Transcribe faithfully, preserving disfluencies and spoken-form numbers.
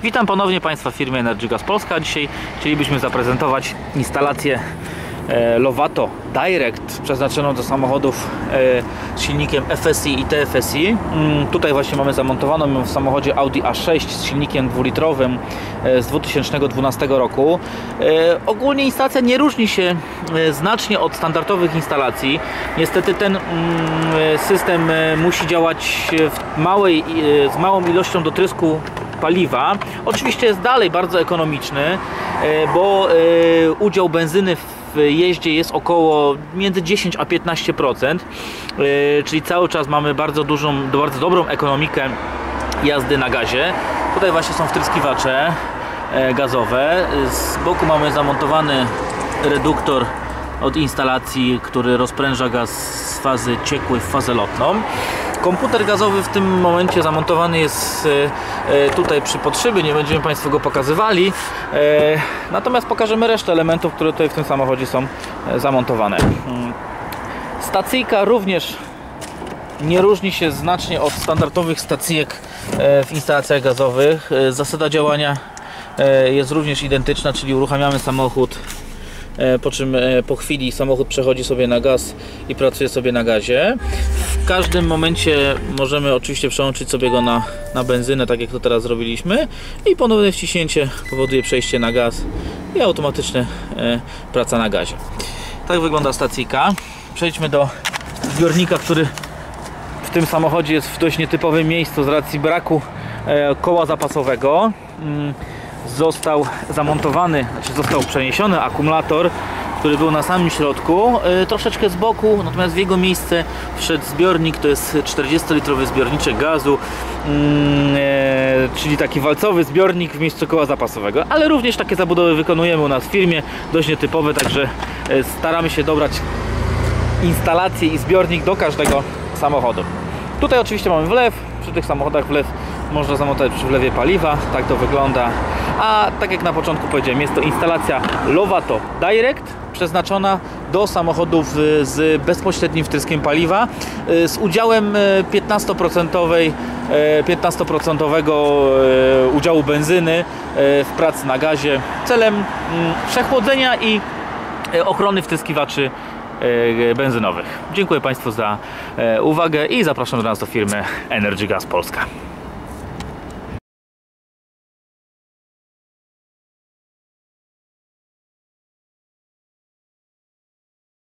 Witam ponownie Państwa w firmie Energy Gas Polska. Dzisiaj chcielibyśmy zaprezentować instalację e, Lovato Direct przeznaczoną do samochodów e, z silnikiem F S I i T F S I. Mm, tutaj właśnie mamy zamontowaną w samochodzie Audi A sześć z silnikiem dwulitrowym e, z dwa tysiące dwunastego roku. E, ogólnie instalacja nie różni się e, znacznie od standardowych instalacji. Niestety ten mm, system e, musi działać w małej, e, z małą ilością dotrysku paliwa. Oczywiście jest dalej bardzo ekonomiczny, bo udział benzyny w jeździe jest około między dziesięć a piętnaście procent, czyli cały czas mamy bardzo dużą, bardzo dobrą ekonomikę jazdy na gazie. Tutaj właśnie są wtryskiwacze gazowe. Z boku mamy zamontowany reduktor od instalacji, który rozpręża gaz z fazy ciekłej w fazę lotną. Komputer gazowy w tym momencie zamontowany jest tutaj przy podszyby, nie będziemy Państwu go pokazywali, natomiast pokażemy resztę elementów, które tutaj w tym samochodzie są zamontowane. Stacyjka również nie różni się znacznie od standardowych stacyjek w instalacjach gazowych. Zasada działania jest również identyczna, czyli uruchamiamy samochód, po czym po chwili samochód przechodzi sobie na gaz i pracuje sobie na gazie. W każdym momencie możemy oczywiście przełączyć sobie go na, na benzynę, tak jak to teraz zrobiliśmy, i ponowne wciśnięcie powoduje przejście na gaz i automatyczna e, praca na gazie. Tak wygląda stacyjka. Przejdźmy do zbiornika, który w tym samochodzie jest w dość nietypowym miejscu z racji braku e, koła zapasowego. Mm. Został zamontowany, znaczy został przeniesiony akumulator, który był na samym środku, yy, troszeczkę z boku, natomiast w jego miejsce wszedł zbiornik, to jest czterdziestolitrowy zbiorniczek gazu, yy, czyli taki walcowy zbiornik w miejscu koła zapasowego, ale również takie zabudowy wykonujemy u nas w firmie, dość nietypowe, także yy, staramy się dobrać instalację i zbiornik do każdego samochodu. Tutaj oczywiście mamy wlew, przy tych samochodach wlew można zamontować przy wlewie paliwa, tak to wygląda. A tak jak na początku powiedziałem, jest to instalacja Lovato Direct przeznaczona do samochodów z bezpośrednim wtryskiem paliwa z udziałem piętnasto procentowego udziału benzyny w pracy na gazie celem przechłodzenia i ochrony wtryskiwaczy benzynowych. Dziękuję Państwu za uwagę i zapraszam do nas do firmy Energy Gas Polska.